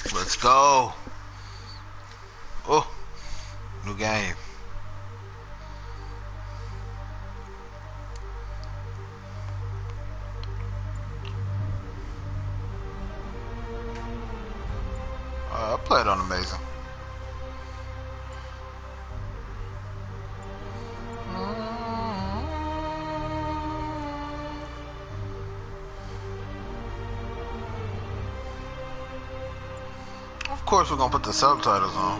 Let's go. Oh, new game. I played on Amazing. Of course, we're gonna put the subtitles on.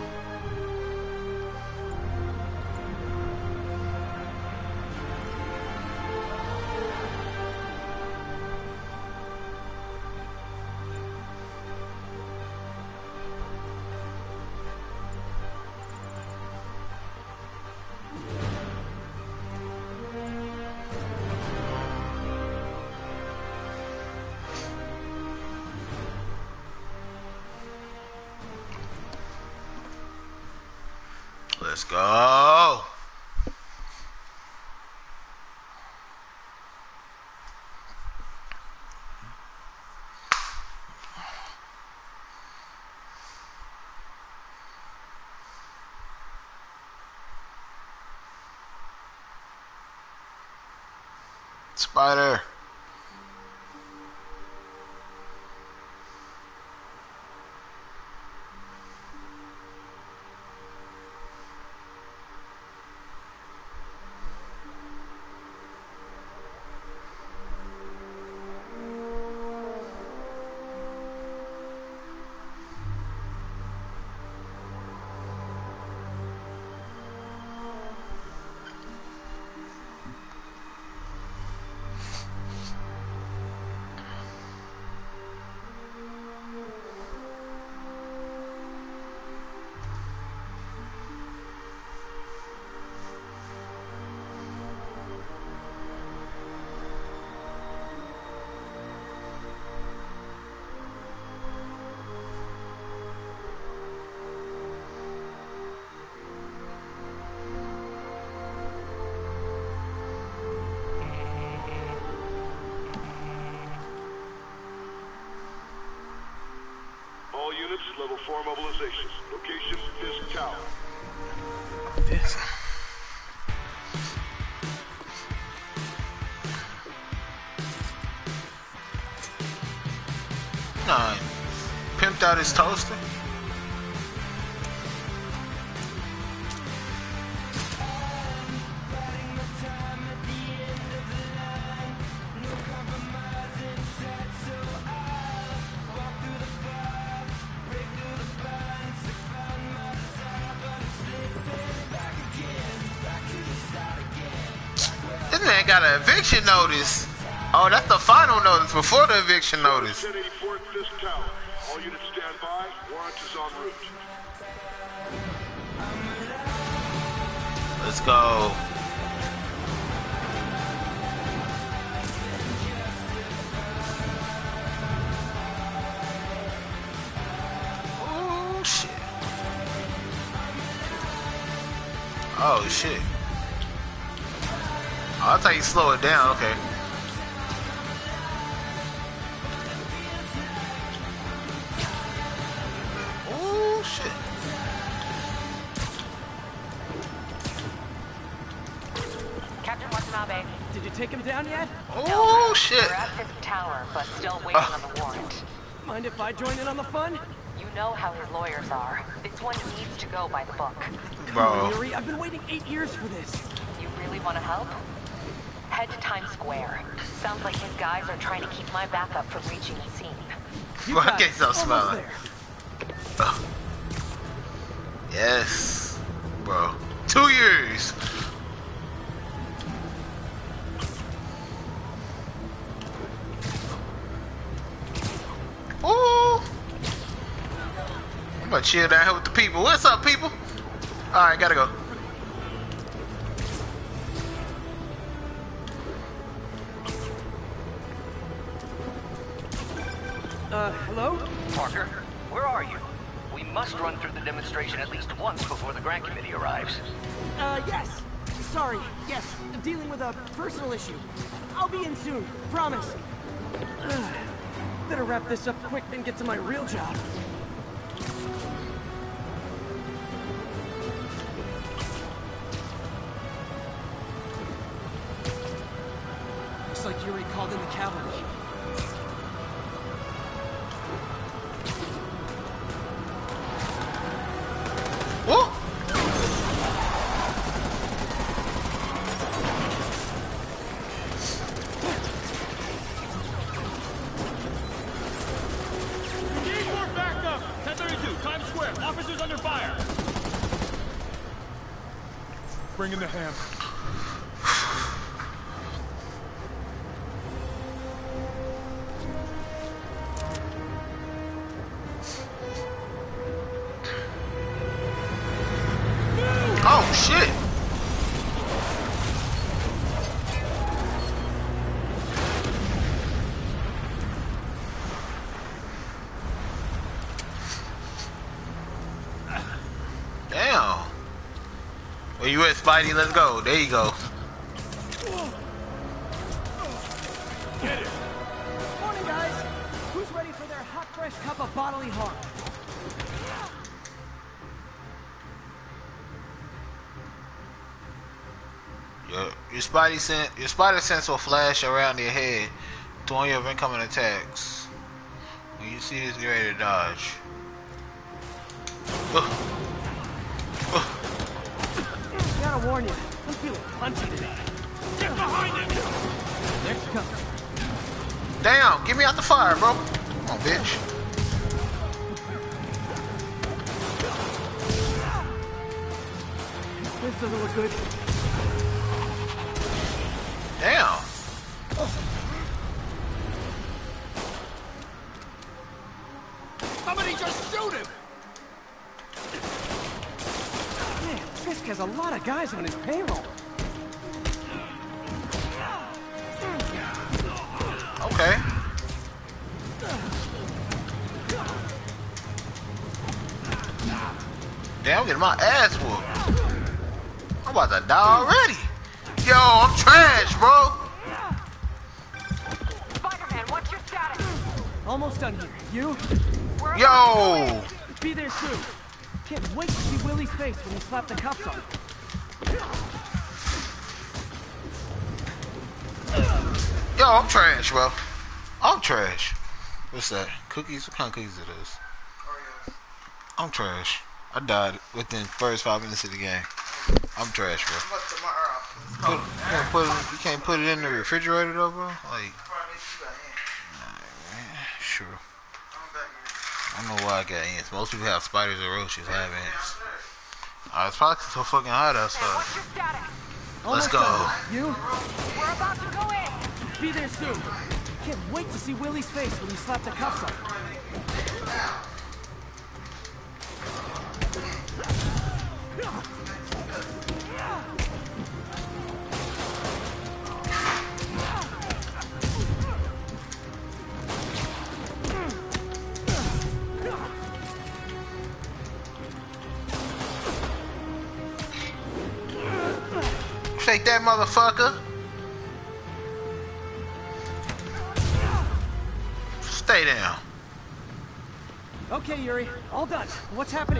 Let's go. Spider. All units, level 4 mobilization. Location, Fisk Tower. Fisk. Nah, pimped out his toaster. This man got an eviction notice. Oh, that's the final notice before the eviction notice. 1084 Fisk Tower. All units stand by. Warrant is en route. Let's go. Oh shit. Oh shit. Oh, I thought you slow it down. Okay. Oh shit. Captain Watanabe. Did you take him down yet? Oh shit. We're at Fisk Tower, but still waiting on the warrant. Mind if I join in on the fun? You know how his lawyers are. This one needs to go by the book. Bro. Yuri, I've been waiting 8 years for this. You really want to help? Head to Times Square. Sounds like his guys are trying to keep my backup from reaching the scene. You Well, I got can't it. stop Almost smiling. there. Yes. Bro. 2 years. Ooh. I'm gonna chill down here with the people. What's up, people? Alright, gotta go. Hello? Parker, where are you? We must run through the demonstration at least once before the grant committee arrives. Yes. Sorry. Yes. I'm dealing with a personal issue. I'll be in soon. Promise. Better wrap this up quick and get to my real job. called in the cavalry. Woo! Need more backup! 1032, Times Square. Officers under fire. Bring in the ham. Oh shit! Damn. Where you at, Spidey? Let's go. There you go. Get it. Morning, guys. Who's ready for their hot, fresh cup of bodily harm? Your spider sense will flash around your head to warn you of incoming attacks. When you see this, get ready to dodge. Gotta warn you, I'm feeling punchy today. Get behind him. Next cover. Damn, get me out the fire, bro. Come on, bitch. This doesn't look good. Damn. Somebody just shoot him. Man, Fisk has a lot of guys on his payroll. Okay. Damn, I'm getting my ass whooped. I'm about to die already. Yo, I'm trash, bro. Spider-Man, what's your status? Almost done here. You? Yo. Be there soon. Can't wait to see Willie's face when you slap the cuffs on. Yo, I'm trash, bro. I'm trash. What's that? Cookies? What kind of cookies are those? I'm trash. I died within the first 5 minutes of the game. I'm trash, bro. You can't put it in the refrigerator though, bro. Like, sure. I don't know why I got ants. Most people have spiders or roaches. I have ants. It's probably so fucking hot outside. What's your status? Let's Almost go. done. You? We're about to go in. Be there soon. Can't wait to see Willie's face when you slap the cuffs on. Shake that motherfucker. Stay down. Okay, Yuri. All done. What's happening?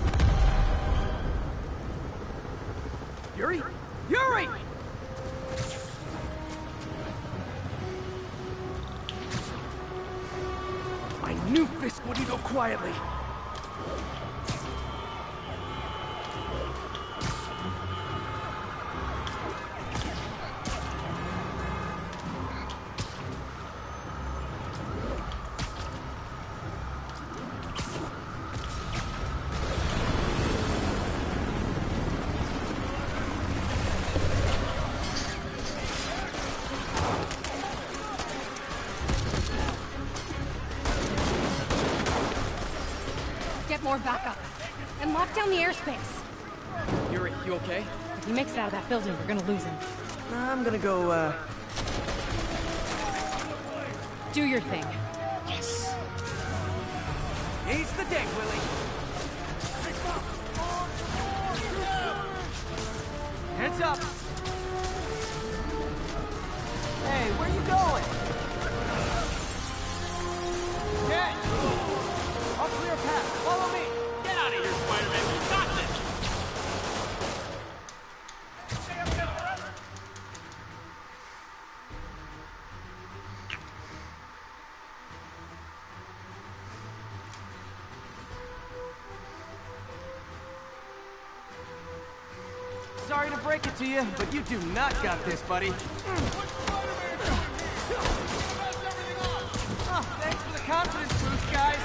Yuri? Yuri! I knew Fisk wouldn't go quietly. Get more backup. And lock down the airspace. Yuri, you okay? If he makes it out of that building, we're gonna lose him. I'm gonna go, Do your thing. Yes! He's the day, Willie! Heads up! Hey, where you going? Get! I'll clear a path. Follow me! Get out of here, Spider-Man. We got this. sorry to break it to you, but you do not got this, buddy. Oh, thanks for the confidence boost, guys.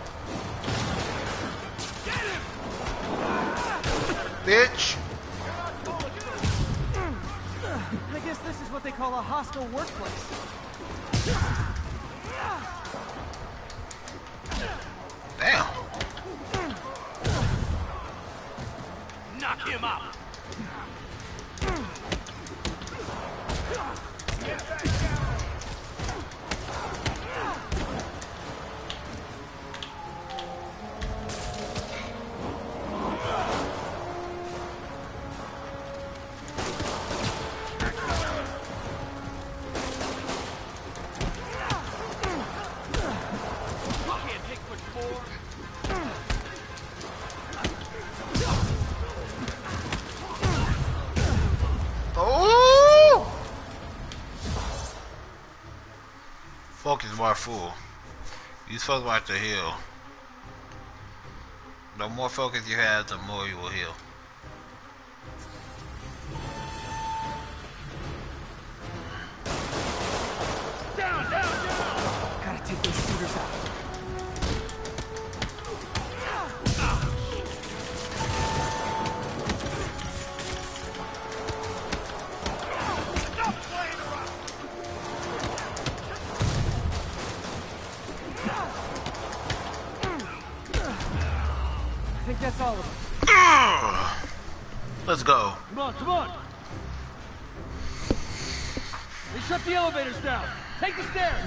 Bitch. I guess this is what they call a hostile workplace. Damn. Knock him out. Oh! Focus bar full. You're supposed to watch the heal. The more focus you have, the more you will heal. Down, down, down. Gotta take those shooters out. Stop playing around. I think that's all of them. Let's go. Come on, come on. They shut the elevators down. Take the stairs.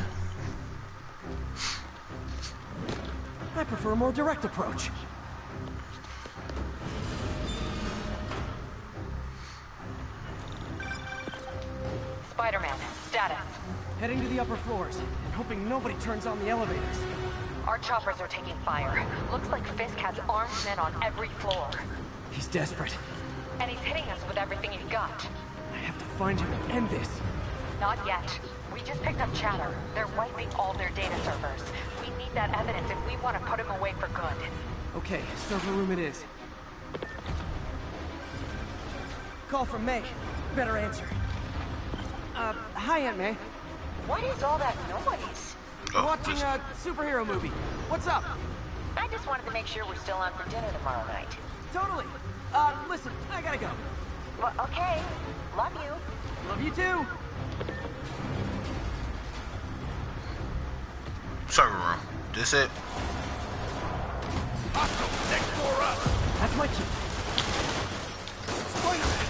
I prefer a more direct approach. Spider-Man, status. Heading to the upper floors, and hoping nobody turns on the elevators. Our choppers are taking fire. Looks like Fisk has armed men on every floor. He's desperate. And he's hitting us with everything he's got. I have to find him and end this. Not yet. We just picked up chatter. They're wiping all their data servers. We need that evidence if we want to put him away for good. Okay, server room it is. Call from May. Better answer. Hi, Aunt May. What is all that noise? Watching a superhero movie. What's up? I just wanted to make sure we're still on for dinner tomorrow night. Totally. Listen, I gotta go. Well, okay. Love you. Love you too. Server room. This it? Hostile, next floor up. That's my cue. Spider-Man!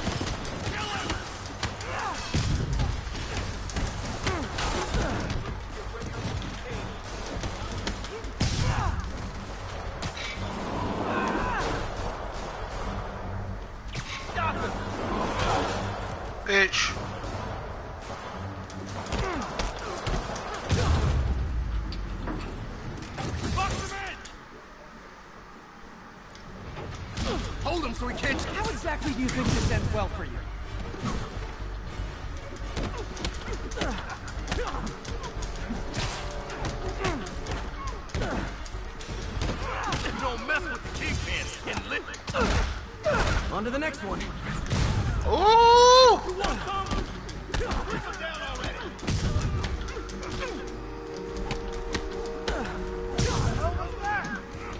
Bitch. Box him in. Hold him so he can't. How exactly do you think this ends well for you? Don't mess with the kingpin and lit. On to the next one. Ooh! You want some? Bring him down already. Almost there.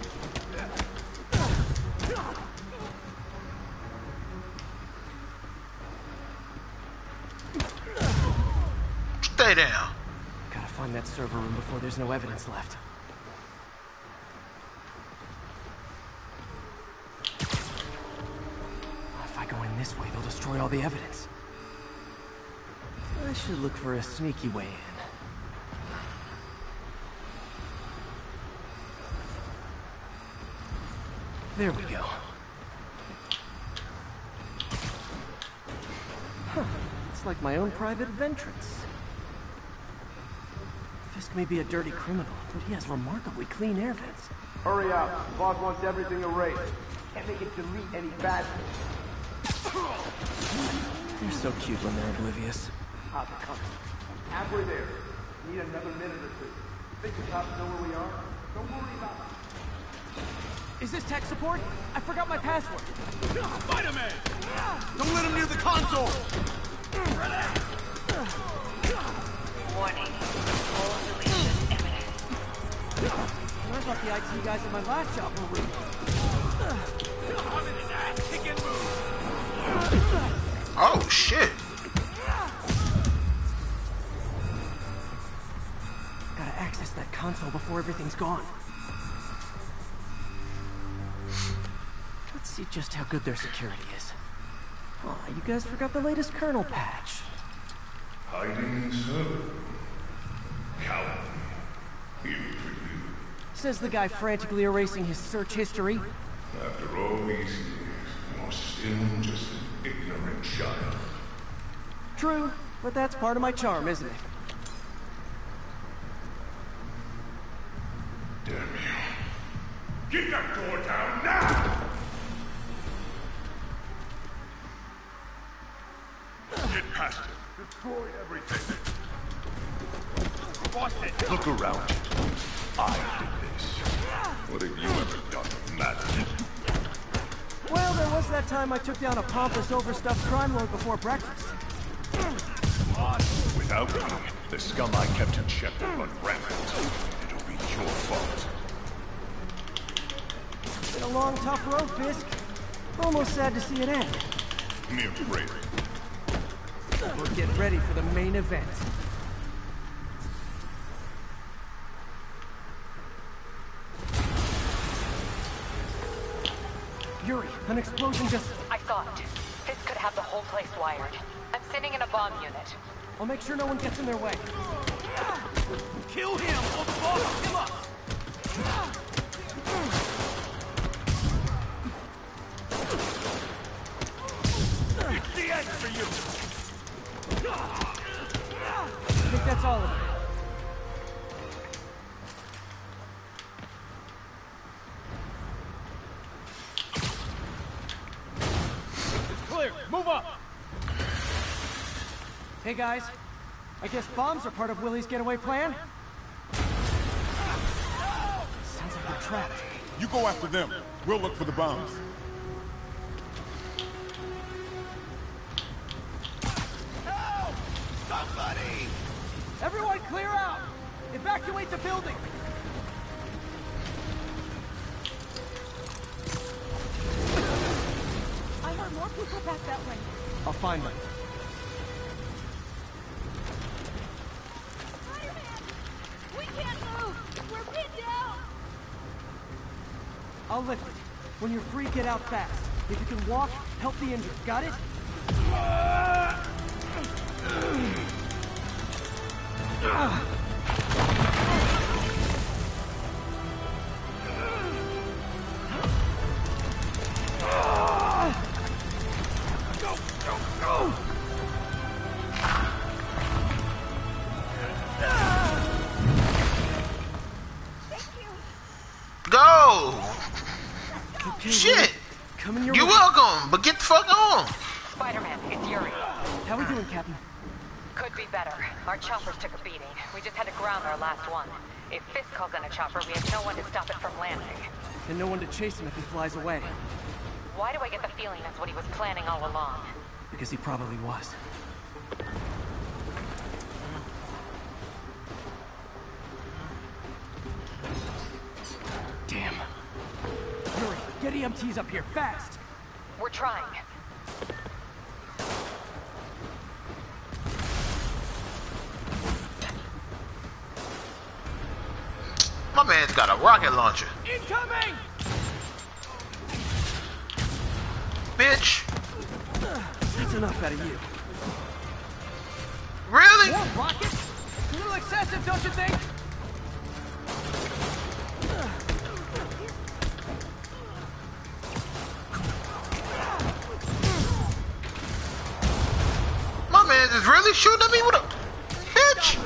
Stay down. Gotta find that server room before there's no evidence left. If I go in this way, they'll destroy all the evidence. I should look for a sneaky way in. There we go. Huh. It's like my own private ventrance. Fisk may be a dirty criminal, but he has remarkably clean air vents. Hurry up. Boss wants everything erased. Can't make it delete any bad things. They're so cute when they're oblivious. How's it coming? Halfway there. Need another minute or two. Think the cops know where we are? Don't worry about it. Is this tech support? I forgot my password. Spider-Man! Don't let him near the console! Warning. All deletion imminent. I thought the IT guys at my last job were rude. Oh shit. Gotta access that console before everything's gone. Let's see just how good their security is. Oh, you guys forgot the latest kernel patch. Hiding server. Coward. Here for you. Says the guy frantically erasing his search history. After all these years, you're still just an ignorant child. True, but that's part of my charm, isn't it? Damn you. Get that door down now! Get past it. Destroy everything. Look around you. I did this. What have you ever done, madman? Well, there was that time I took down a pompous, overstuffed crime lord before breakfast. Without me, the scum I kept in check will run rampant. It'll be your fault. Been a long, tough road, Fisk. Almost sad to see it end. Mere break. We'll get ready for the main event. Yuri, an explosion just... I saw it. This could have the whole place wired. I'm sitting in a bomb unit. I'll make sure no one gets in their way. Kill him or fuck him up! It's the end for you! I think that's all of it. It's clear. Move up! Hey guys, I guess bombs are part of Willie's getaway plan? Sounds like they're trapped. You go after them. We'll look for the bombs. Help! Somebody! Everyone clear out! Evacuate the building! I heard more people back that way. I'll find them. We can't move! We're pinned down! I'll lift it. When you're free, get out fast. If you can walk, help the injured. Got it? Go! Okay, Shit! Willie. Come in your You're way. welcome, but get the fuck on! Spider-Man, it's Yuri. How we doing, Captain? Could be better. Our choppers took a beating. We just had to ground our last one. If Fisk calls in a chopper, we have no one to stop it from landing. And no one to chase him if he flies away. Why do I get the feeling that's what he was planning all along? Because he probably was. Damn. Yuri, get EMTs up here, fast! We're trying. My man's got a rocket launcher. Incoming! Bitch! That's enough out of you. Really? More rockets? A little excessive, don't you think? My man is really shooting at me with a... Bitch!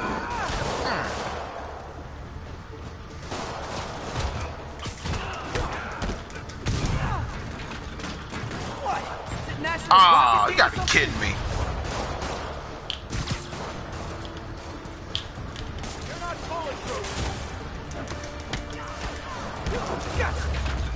What? Is it National Ah, Rocket you Day or gotta be something? kidding me. You're not bulletproof!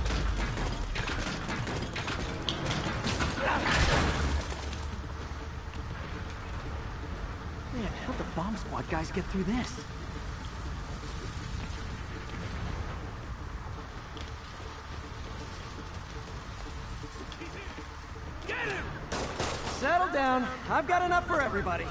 guys get through this? Get him! Settle down. I've got enough for everybody.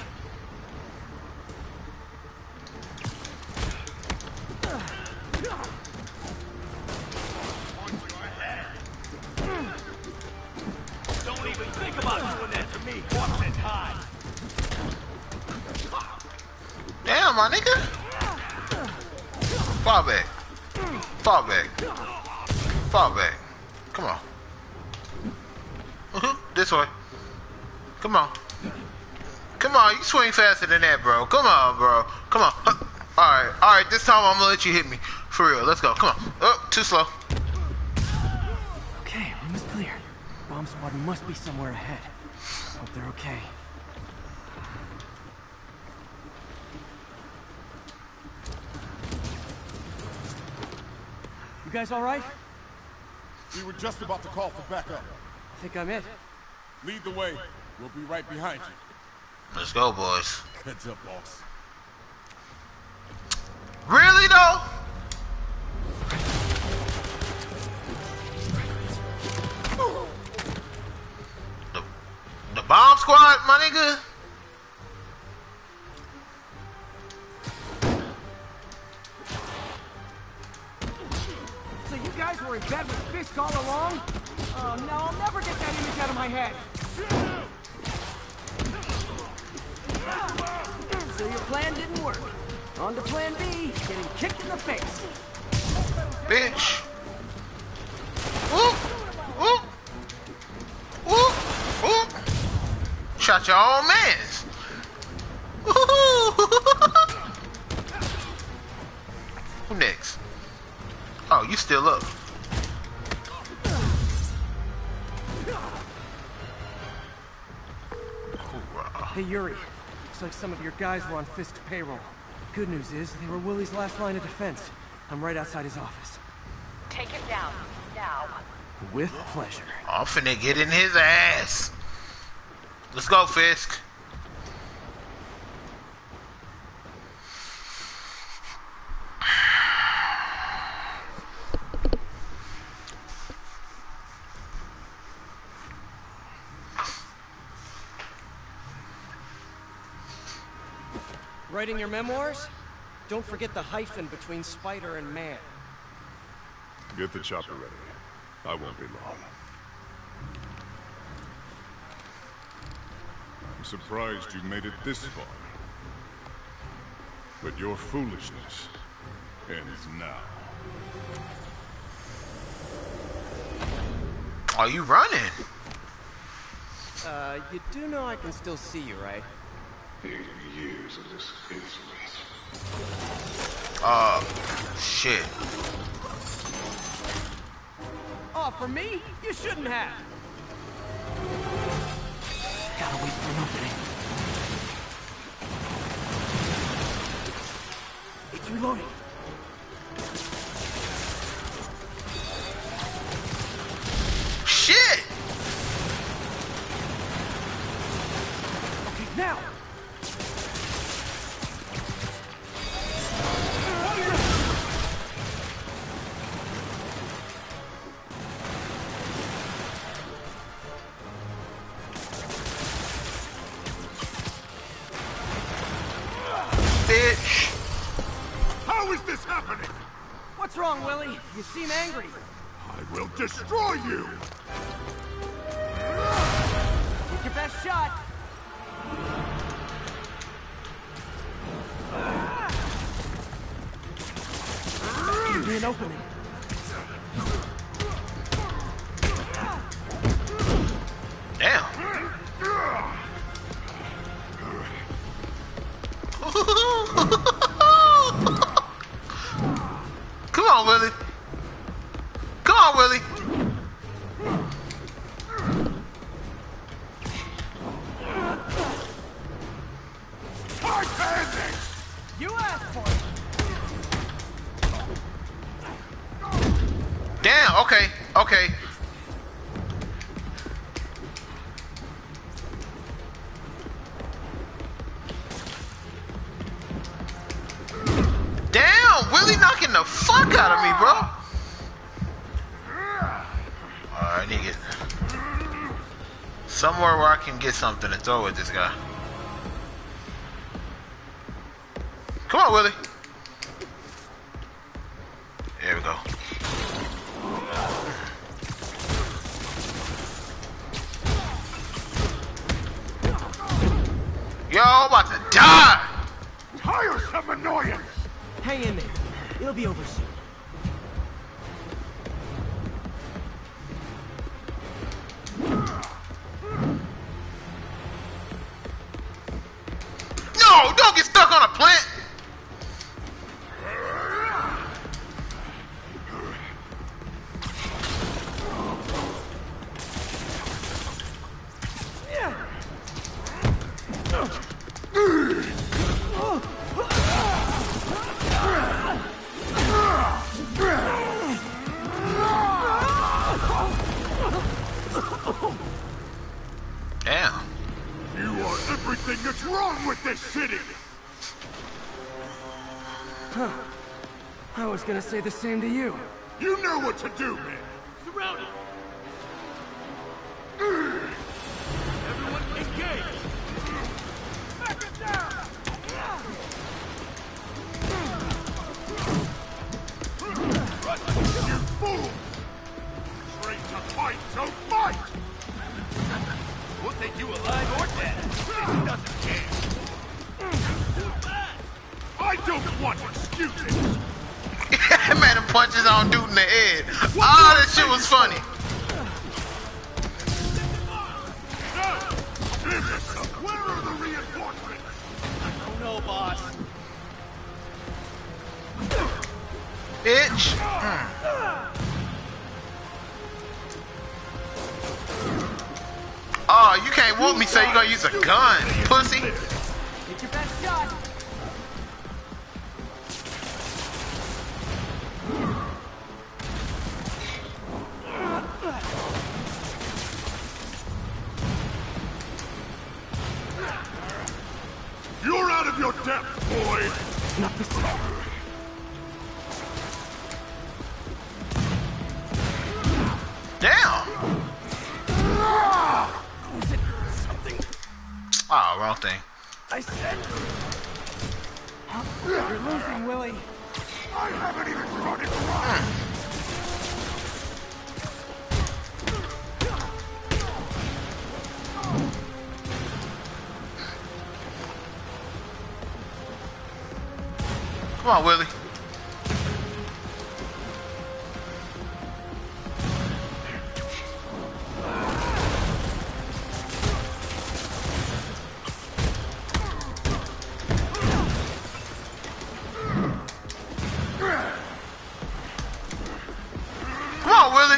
Don't even think about doing that to me. Watch it high. Damn, my nigga. Fall back. Fall back. Fall back. Come on. This way. Come on. Come on, you swing faster than that, bro. Come on, bro. Come on. Alright, this time I'm gonna let you hit me. For real, let's go. Come on. Oh, too slow. Okay, room is clear. Bomb squad must be somewhere ahead. Hope they're okay. You guys alright? We were just about to call for backup. I think I'm it. Lead the way. We'll be right behind you. Let's go, boys. Heads up, boss. Really, though? The bomb squad, my nigga? So you guys were in bed with Fisk all along? Oh no, I'll never get that image out of my head. So your plan didn't work. On to plan B, getting kicked in the face. Bitch. Whoop. Whoop. Whoop. Whoop. Shot your own mans. Who next? Oh, you still up. Hey Yuri, looks like some of your guys were on Fisk's payroll. Good news is, they were Willie's last line of defense. I'm right outside his office. Take him down, now. With pleasure. I'm finna get in his ass. Let's go, Fisk. Writing your memoirs? Don't forget the hyphen between spider and man. Get the chopper ready. I won't be long. I'm surprised you made it this far. But your foolishness ends now. Are you running? You do know I can still see you, right? 80 years of this insolence. Shit. Oh, for me? You shouldn't have. Gotta wait for an opening. It's reloading. Shit! Okay, now! Bitch! How is this happening? What's wrong, Willie? You seem angry. I will destroy you! Take your best shot. Give me an opening. Damn. Come on, Willie. Come on, Willie. You asked for it. Damn, okay, okay. the fuck out of me, bro. Alright, I need to get somewhere where I can get something to throw at this guy. Come on, Willie. There we go. Yo, I'm about to die. Tiresome annoyance. Hang in there. It'll be over soon. No, don't get stuck on a plant. Damn. You are everything that's wrong with this city. I was gonna say the same to you. You know what to do, man. Surround it. Everyone engage. Back it down. You fool! Trained to fight, so fight! We'll take you alive or dead. He doesn't care. I don't want excuses! Man, the punches on dude in the head. Ah, that shit was funny. Where are the reinforcements? Oh no, boss. Bitch. Oh, you can't whoop me, so you gonna use a gun, pussy. Take your best shot. You're out of your depth, boy! Not this time. Damn. Oh, wrong thing. I said... You're losing, Willie. I haven't even started to run! Come on, Willie. Come on, Willie.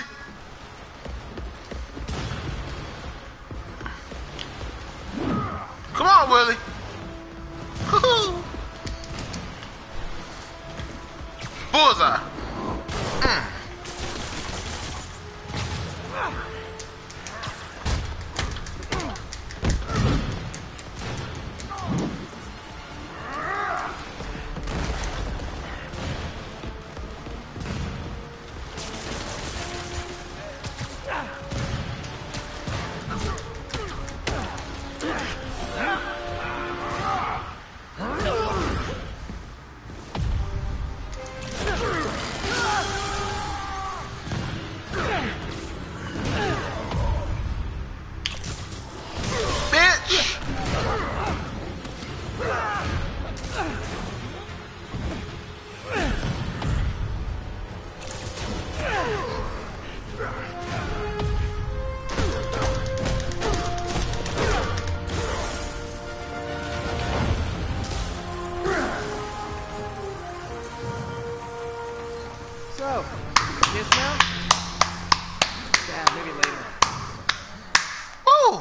Come on, Willie. Woo-hoo. Bullseye. Bitch. So, kiss now? Yeah, maybe later. Woo.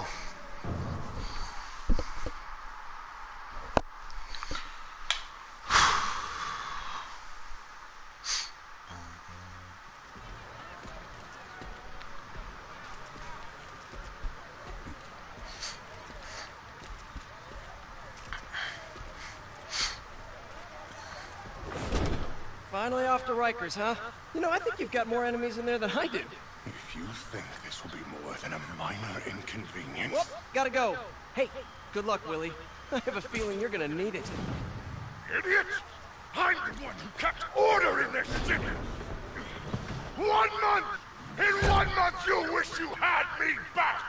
Finally off to Rikers, huh? You know, I think you've got more enemies in there than I do. If you think this will be more than a minor inconvenience... Whoop, gotta go. Hey, good luck, Willie. I have a feeling you're gonna need it. Idiot! I'm the one who kept order in this city! 1 month! In 1 month you'll wish you had me back!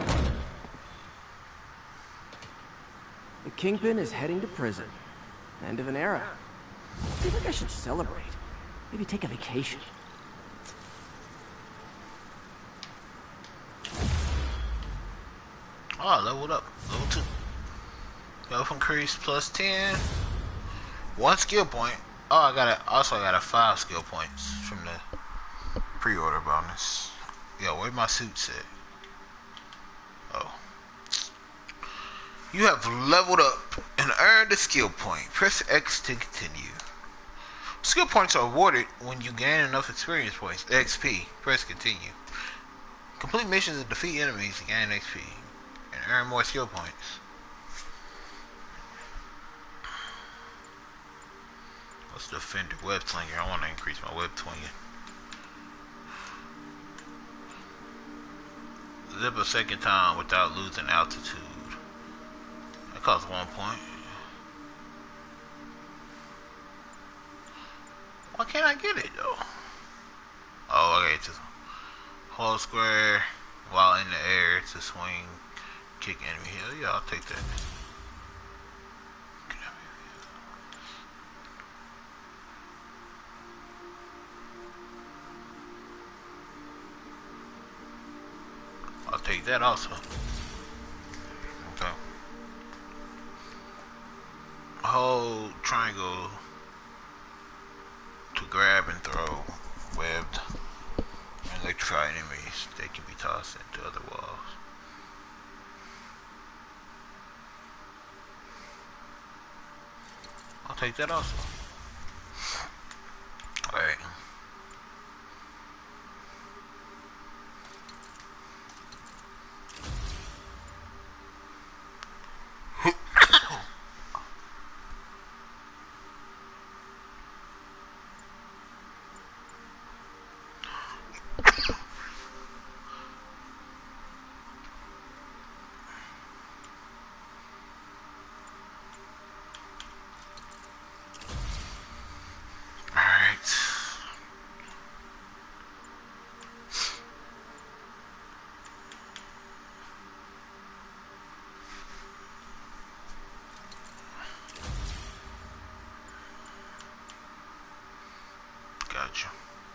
The Kingpin is heading to prison. End of an era. I feel like I should celebrate. Maybe take a vacation. Oh, I leveled up. Level 2. Health increase plus 10. 1 skill point. Oh, I got 5 skill points from the pre-order bonus. Yo, where my suits at? Oh. You have leveled up and earned a skill point. Press X to continue. Skill points are awarded when you gain enough experience points. XP. Press continue. Complete missions and defeat enemies to gain XP and earn more skill points. What's the defender web slinger? I want to increase my web swinging. Zip a second time without losing altitude. That costs 1 point. Why can't I get it though? Oh, okay, just hold square while in the air to swing, kick enemy. Hell yeah, I'll take that. I'll take that also. Okay. Hold triangle to grab and throw webbed and electrify enemies. They can be tossed into other walls. I'll take that also. Alright. Gotcha.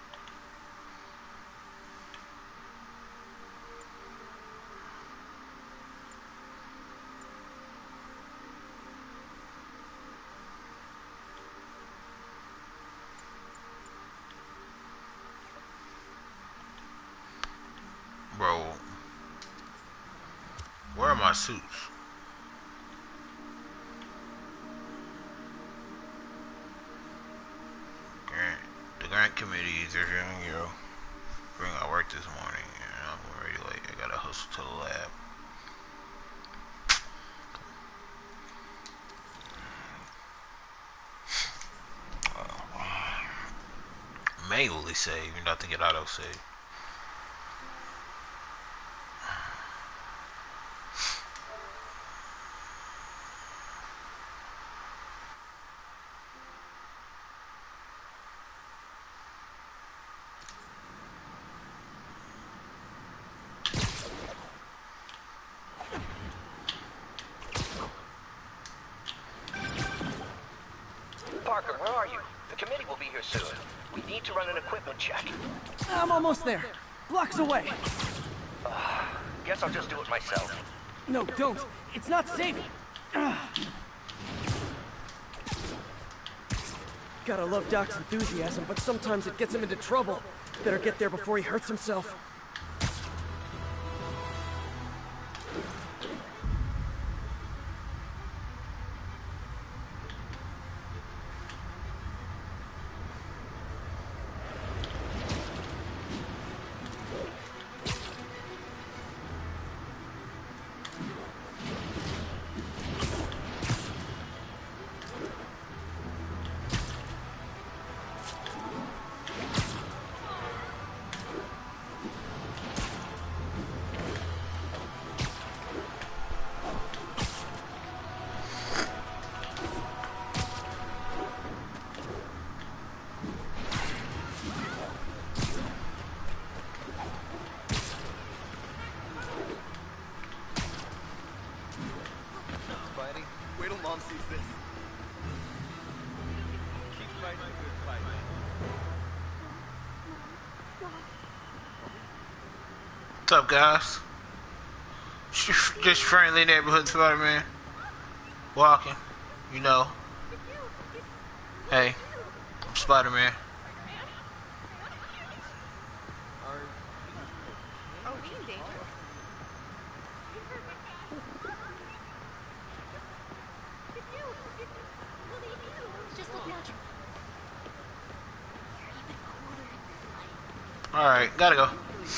Bro, where are my suits? The grant committee is reviewing your bring out work this morning, and I'm already late. I gotta hustle to the lab. Manually save, you're not thinking auto save. Parker, where are you? The committee will be here soon. We need to run an equipment check. I'm almost there. Blocks away. Guess I'll just do it myself. No, don't. It's not safe. Gotta love Doc's enthusiasm, but sometimes it gets him into trouble. Better get there before he hurts himself. up, guys? Just friendly neighborhood Spider-Man. Walking, you know. Hey, I'm Spider-Man. Alright, gotta go.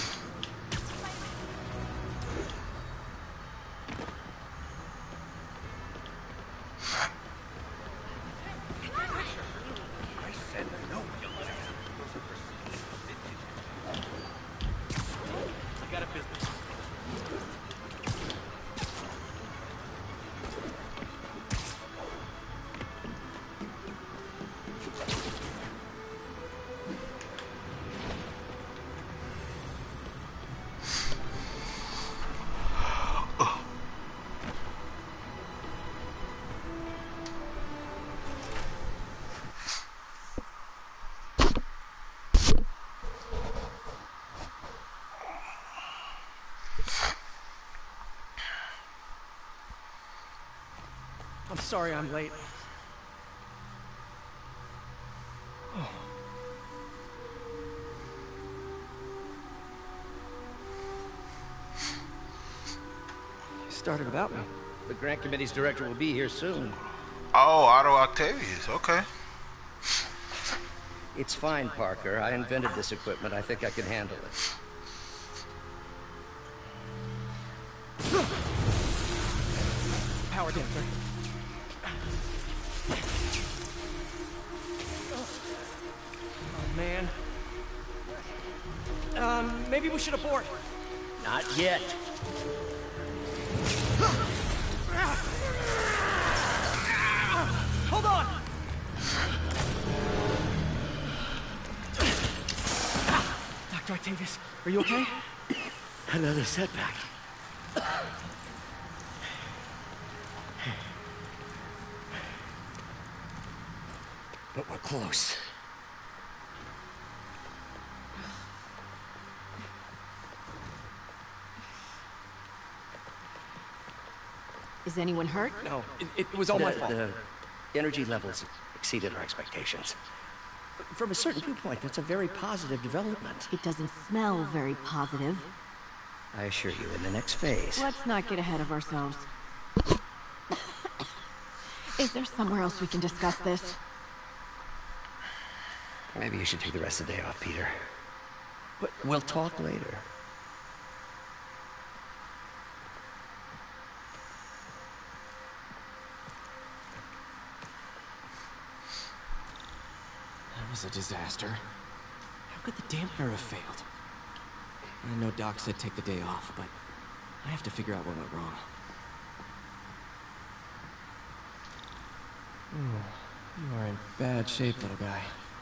I'm sorry I'm late. Oh. You started without me. The grant committee's director will be here soon. Oh, Otto Octavius, okay. It's fine, Parker. I invented this equipment. I think I can handle it. Power damper. Oh, man. Maybe we should abort. Not yet. Hold on! Dr. Octavius, are you okay? Another setback. But we're close. Is anyone hurt? No, it was all my fault. The energy levels exceeded our expectations. From a certain viewpoint, that's a very positive development. It doesn't smell very positive. I assure you, in the next phase... Let's not get ahead of ourselves. Is there somewhere else we can discuss this? Maybe you should take the rest of the day off, Peter. But we'll talk later. That was a disaster. How could the dampener have failed? I know Doc said take the day off, but I have to figure out what went wrong. You are in bad shape, little guy.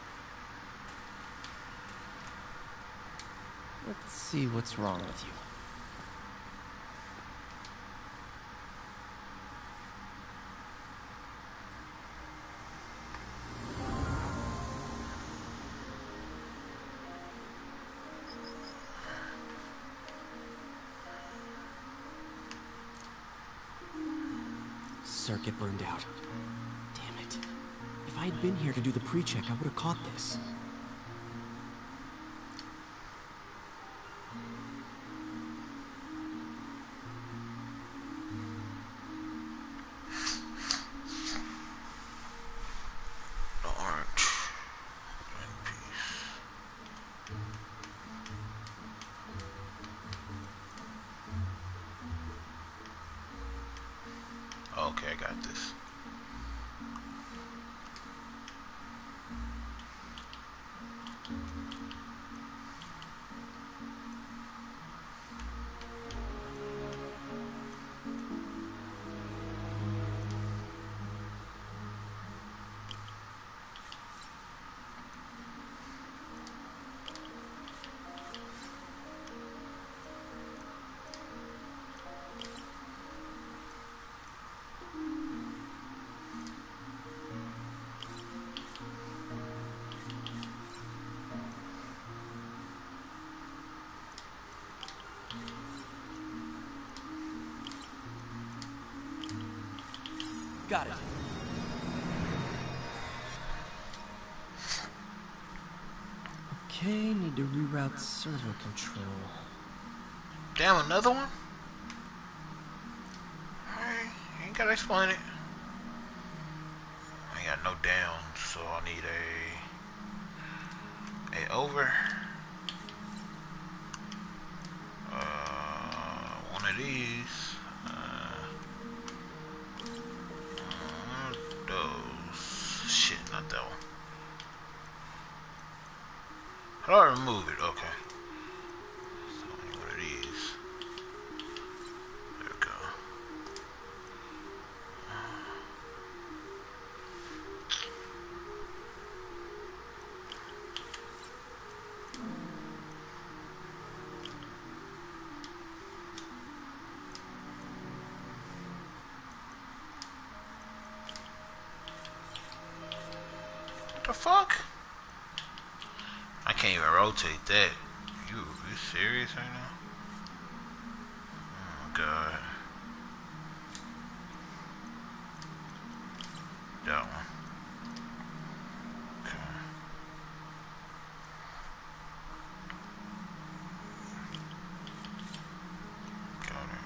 Let's see what's wrong with you. Circuit burned out. Damn it. If I had been here to do the pre-check, I would have caught this. Okay, I got this. Got it. Okay, need to reroute server control. Damn, another one? Alright, ain't gotta explain it. I ain't got no downs, so I need a over. One of these. Those. Shit, not that one. How do I remove it? Okay. So one of these. There we go. What the fuck? I can't even rotate that. You serious right now? Oh god. That one. Okay. Got it.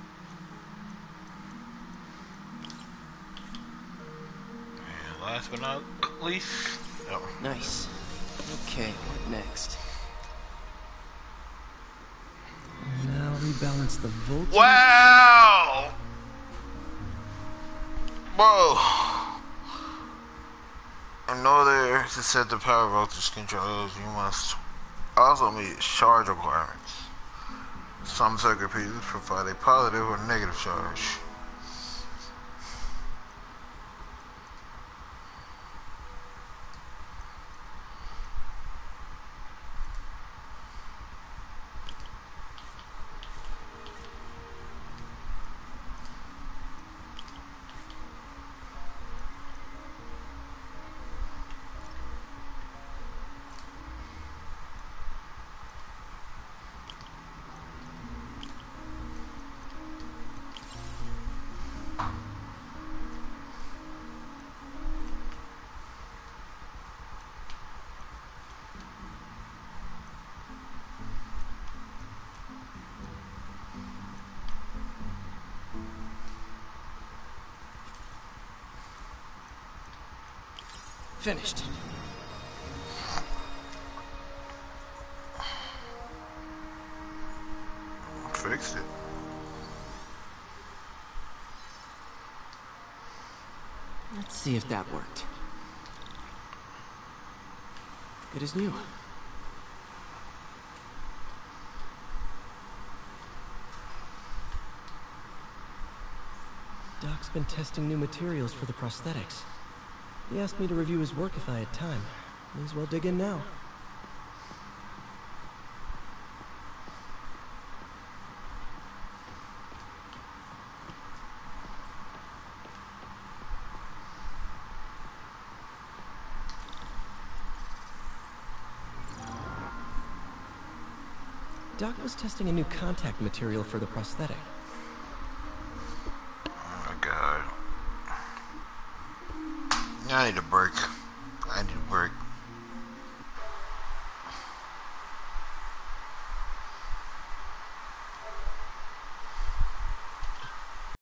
And last but not least, that one. Nice. Okay, what next? Now rebalance the voltage. Wow! Bro. In order to set the power voltage controls, you must also meet charge requirements. Some circuit pieces provide a positive or negative charge. Finished. Fixed it. Let's see if that worked. Good as new. Doc's been testing new materials for the prosthetics. He asked me to review his work if I had time. May as well dig in now. Doc was testing a new contact material for the prosthetic. Oh my god. I need a break. I need a break.